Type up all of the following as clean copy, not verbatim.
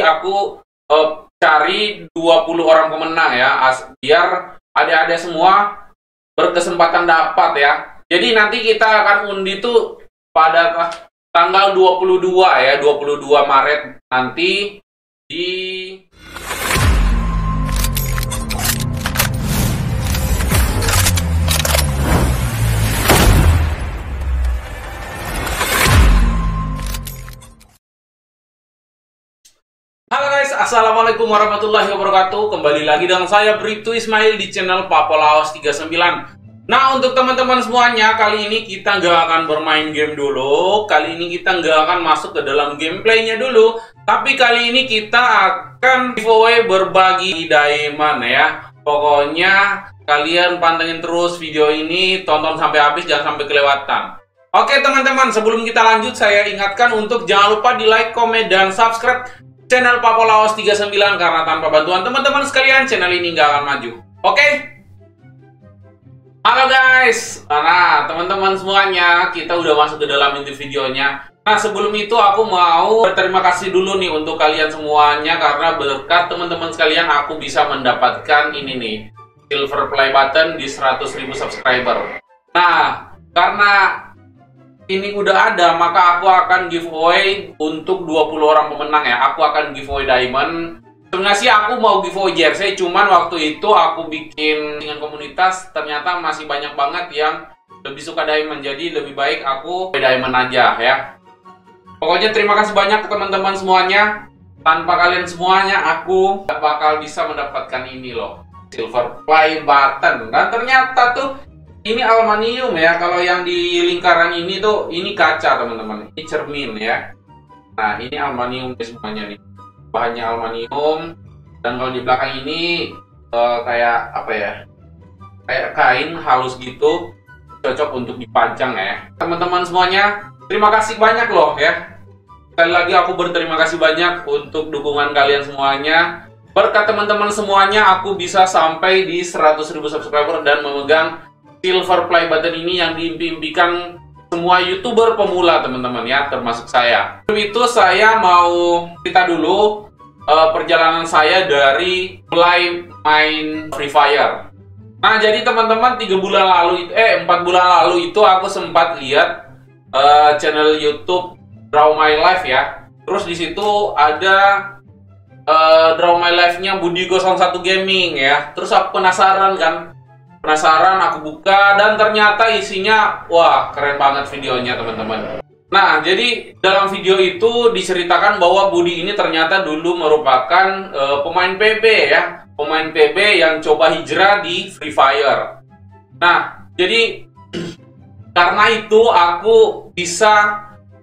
aku cari 20 orang pemenang ya, biar adik-adik semua berkesempatan dapat ya. Jadi nanti kita akan undi tuh pada tanggal 22 ya, 22 Maret nanti di Halo guys, assalamualaikum warahmatullahi wabarakatuh. Kembali lagi dengan saya Bribtu Ismail di channel Papa Laos 39. Nah, untuk teman-teman semuanya, kali ini kita nggak akan bermain game dulu. Kali ini kita nggak akan masuk ke dalam gameplaynya dulu. Tapi kali ini kita akan giveaway berbagi diamond ya. Pokoknya kalian pantengin terus video ini, tonton sampai habis, jangan sampai kelewatan. Oke teman-teman, sebelum kita lanjut, saya ingatkan untuk jangan lupa di like, komen, dan subscribe channel Papa Laos 39, karena tanpa bantuan teman-teman sekalian channel ini nggak akan maju. Oke? Halo guys. Nah teman-teman semuanya, kita udah masuk ke dalam inti videonya. Nah sebelum itu aku mau berterima kasih dulu nih untuk kalian semuanya, karena berkat teman-teman sekalian aku bisa mendapatkan ini nih, silver play button di 100.000 subscriber. Nah karena ini udah ada, maka aku akan giveaway untuk 20 orang pemenang ya. Aku akan giveaway diamond. Sebenarnya sih aku mau giveaway jersey, cuman waktu itu aku bikin dengan komunitas, ternyata masih banyak banget yang lebih suka diamond. Jadi lebih baik aku diamond aja ya. Pokoknya terima kasih banyak teman-teman semuanya. Tanpa kalian semuanya aku gak bakal bisa mendapatkan ini loh, silver play button. Dan ternyata tuh ini aluminium ya. Kalau yang di lingkaran ini tuh, ini kaca teman-teman. Ini cermin ya. Nah ini aluminium semuanya nih. Bahannya aluminium. Dan kalau di belakang ini kayak apa ya? Kayak kain halus gitu. Cocok untuk dipajang ya. Teman-teman semuanya, terima kasih banyak loh ya. Sekali lagi aku berterima kasih banyak untuk dukungan kalian semuanya. Berkat teman-teman semuanya, aku bisa sampai di 100.000 subscriber dan memegang silver play button ini yang diimpikan semua YouTuber pemula teman-teman ya, termasuk saya. Sebelum itu saya mau cerita dulu perjalanan saya dari mulai main Free Fire. Nah jadi teman-teman 4 bulan lalu itu aku sempat lihat channel YouTube Draw My Life ya. Terus di situ ada Draw My Life-nya Budi01 Gaming ya. Terus aku penasaran kan. Aku buka dan ternyata isinya wah keren banget videonya teman-teman. Nah jadi dalam video itu diceritakan bahwa Budi ini ternyata dulu merupakan pemain PB ya, pemain PB yang coba hijrah di Free Fire. Nah jadi karena itu aku bisa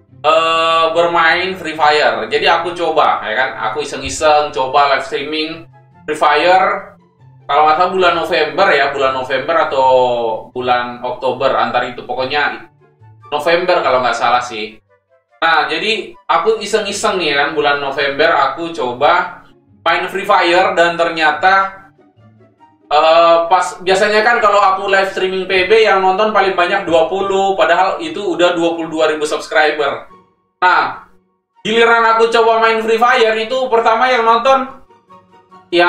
bermain Free Fire. Jadi aku coba ya kan, aku iseng-iseng coba live streaming Free Fire. Kalau nggak salah bulan November ya, bulan November atau bulan Oktober, antar itu pokoknya November kalau nggak salah sih. Nah jadi aku iseng-iseng nih kan, bulan November aku coba main Free Fire dan ternyata pas biasanya kan kalau aku live streaming PB yang nonton paling banyak 20, padahal itu udah 22.000 subscriber. Nah giliran aku coba main Free Fire itu pertama yang nonton ya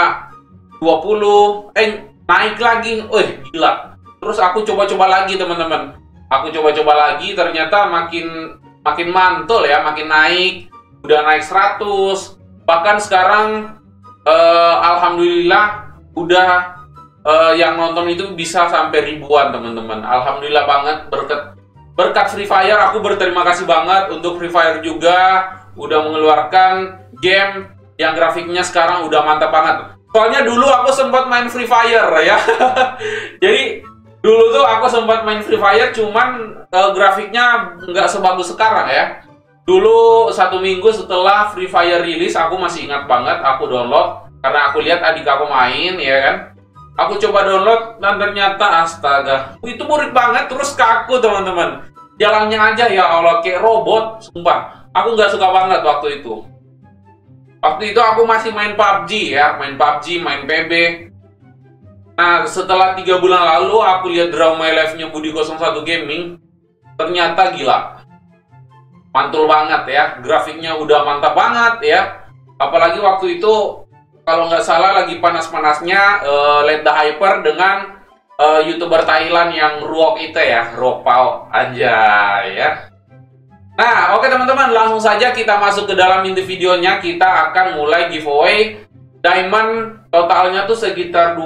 20, naik lagi, gila. Terus aku coba-coba lagi teman-teman. Aku coba-coba lagi, ternyata makin mantul ya, makin naik. Udah naik 100. Bahkan sekarang alhamdulillah udah yang nonton itu bisa sampai ribuan teman-teman. Alhamdulillah banget, berkat Free Fire. Aku berterima kasih banget untuk Free Fire juga udah mengeluarkan game yang grafiknya sekarang udah mantap banget. Soalnya dulu aku sempat main Free Fire ya. Jadi dulu tuh aku sempat main Free Fire, cuman grafiknya nggak sebagus sekarang ya. Dulu 1 minggu setelah Free Fire rilis, aku masih ingat banget, aku download karena aku lihat adik aku main ya kan. Aku coba download dan ternyata astaga, itu murid banget, terus kaku teman-teman. Jalannya aja ya Allah kayak robot, sumpah. Aku nggak suka banget waktu itu. Waktu itu aku masih main PUBG ya, main PB. Nah, setelah 3 bulan lalu aku lihat Draw My Life-nya Budi01 Gaming. Ternyata gila. Mantul banget ya, grafiknya udah mantap banget ya. Apalagi waktu itu kalau nggak salah lagi panas-panasnya Let the Hyper dengan YouTuber Thailand yang Ruok itu ya, Ruok Pao aja ya. Nah, oke teman-teman, langsung saja kita masuk ke dalam inti videonya. Kita akan mulai giveaway diamond, totalnya tuh sekitar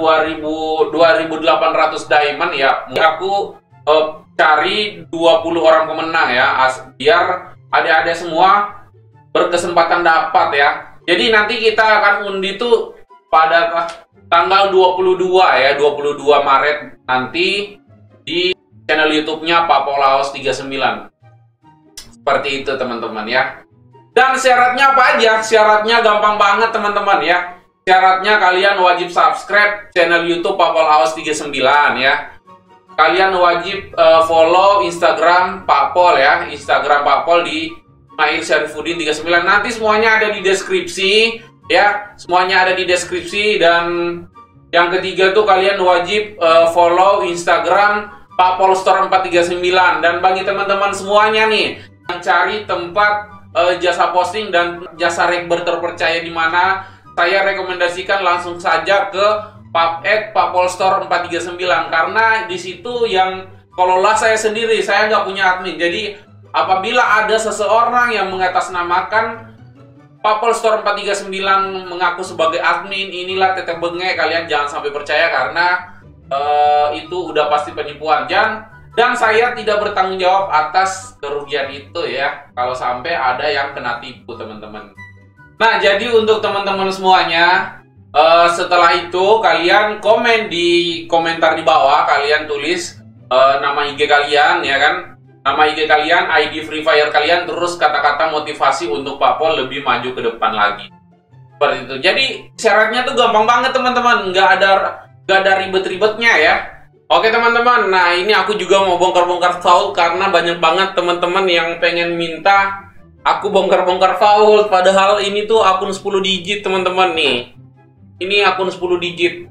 2.800 diamond ya. Aku cari 20 orang pemenang ya, biar adik-adik semua berkesempatan dapat ya. Jadi nanti kita akan undi tuh pada tanggal 22 ya, 22 Maret nanti di channel YouTube-nya Pak Polaos 39. Seperti itu teman-teman ya. Dan syaratnya apa aja? Syaratnya gampang banget teman-teman ya. Syaratnya kalian wajib subscribe channel YouTube Pak Polaos 39 ya. Kalian wajib follow Instagram Pak Pol ya. Instagram Pak Pol di Ismail Syarifuddin 39. Nanti semuanya ada di deskripsi ya. Semuanya ada di deskripsi. Dan yang ketiga tuh kalian wajib follow Instagram Pak Pol Store 439. Dan bagi teman-teman semuanya nih cari tempat jasa posting dan jasa rekber terpercaya di mana, saya rekomendasikan langsung saja ke Pak Pol Store 439 karena di situ yang kelola saya sendiri, saya nggak punya admin. Jadi apabila ada seseorang yang mengatasnamakan Pak Pol Store 439 mengaku sebagai admin, inilah teteh bengek, kalian jangan sampai percaya karena itu udah pasti penipuan. Dan saya tidak bertanggung jawab atas kerugian itu ya, kalau sampai ada yang kena tipu teman-teman. Nah, jadi untuk teman-teman semuanya, setelah itu kalian komen di komentar di bawah, kalian tulis nama IG kalian ya kan, nama IG kalian, ID Free Fire kalian, terus kata-kata motivasi untuk Pak Pol lebih maju ke depan lagi. Seperti itu. Jadi syaratnya tuh gampang banget teman-teman, nggak ada ribet-ribetnya ya. Oke teman-teman, nah ini aku juga mau bongkar-bongkar vault karena banyak banget teman-teman yang pengen minta aku bongkar-bongkar vault. Padahal ini tuh akun 10 digit teman-teman nih. Ini akun 10 digit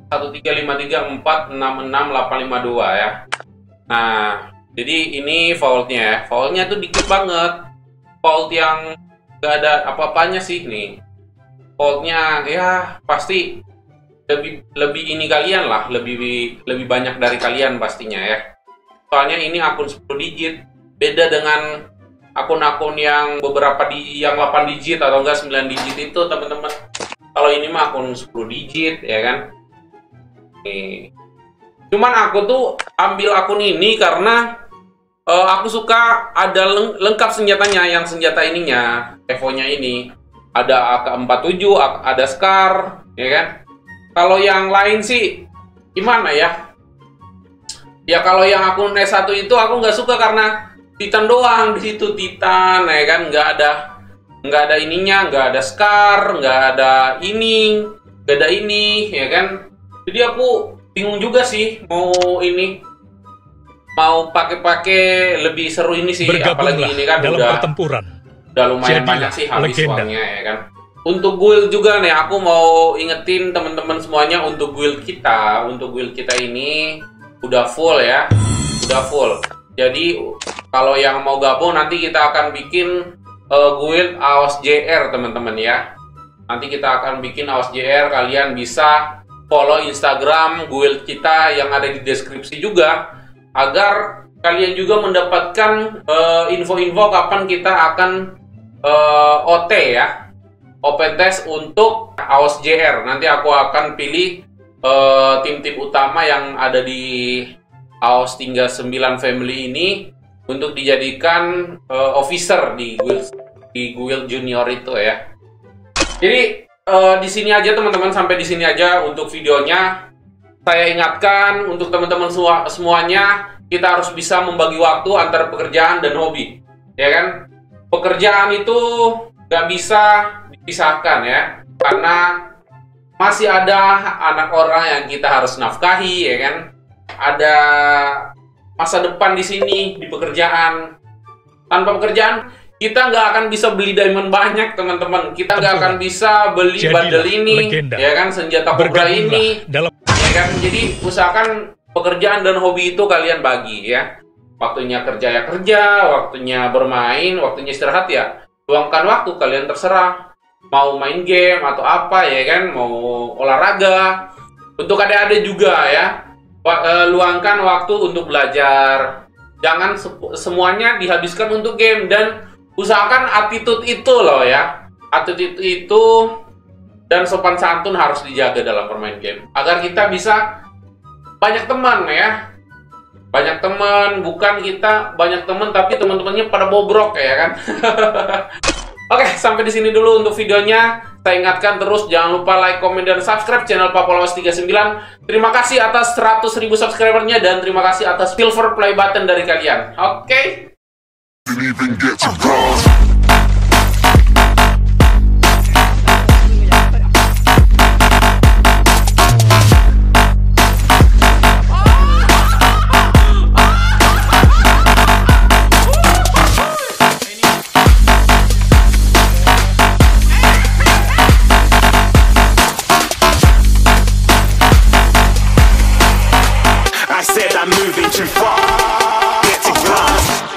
13534666852 ya. Nah, jadi ini vaultnya ya. Vaultnya tuh dikit banget. Vault yang gak ada apa-apanya sih nih. Vaultnya ya pasti lebih ini kalian lah, lebih banyak dari kalian pastinya ya. Soalnya ini akun 10 digit, beda dengan akun-akun yang beberapa yang 8 digit atau enggak 9 digit itu teman-teman. Kalau ini mah akun 10 digit ya kan. Nih. Cuman aku tuh ambil akun ini karena aku suka ada lengkap senjatanya, yang senjata ininya, Evo-nya ini. Ada AK-47, ada Scar, ya kan. Kalau yang lain sih gimana ya? Ya kalau yang akun S1 itu aku nggak suka karena Titan doang di situ, Titan ya kan, nggak ada ininya, nggak ada Scar, nggak ada ini, ya kan. Jadi aku bingung juga sih mau pakai lebih seru ini sih, apalagi ini kan dalam pertempuran. Udah lumayan banyak sih habis uangnya ya kan. Untuk guild juga nih, aku mau ingetin teman-teman semuanya untuk guild kita ini udah full ya, udah full. Jadi kalau yang mau gabung nanti kita akan bikin guild AOS JR teman-teman ya. Nanti kita akan bikin AOS JR, kalian bisa follow Instagram guild kita yang ada di deskripsi juga, agar kalian juga mendapatkan info-info kapan kita akan OT ya, open test untuk AOS JR. Nanti aku akan pilih tim-tim utama yang ada di AOS 39 family ini untuk dijadikan officer di guild junior itu ya. Jadi di sini aja teman-teman, sampai di sini aja untuk videonya. Saya ingatkan untuk teman-teman semuanya, kita harus bisa membagi waktu antara pekerjaan dan hobi, ya kan? Pekerjaan itu nggak bisa dipisahkan ya, karena masih ada anak orang yang kita harus nafkahi, ya kan? Ada masa depan di sini di pekerjaan. Tanpa pekerjaan kita nggak akan bisa beli diamond banyak teman-teman. Kita nggak akan bisa beli bundle ini, ya kan? Senjata Cobra ini, ya kan? Jadi usahakan pekerjaan dan hobi itu kalian bagi ya. Waktunya kerja ya kerja, waktunya bermain, waktunya istirahat ya luangkan waktu, kalian terserah. mau main game atau apa ya kan, mau olahraga. Untuk adik-adik juga ya, luangkan waktu untuk belajar. Jangan semuanya dihabiskan untuk game, dan usahakan attitude itu loh ya. Attitude itu dan sopan santun harus dijaga dalam bermain game agar kita bisa banyak teman ya. Banyak teman, bukan kita banyak teman tapi teman-temannya pada bobrok ya kan. Oke, sampai di sini dulu untuk videonya. Saya ingatkan terus, jangan lupa like, comment, dan subscribe channel Papa Lawas 39. Terima kasih atas 100.000 subscribernya, dan terima kasih atas silver play button dari kalian. Oke? I said I'm moving too far, getting close.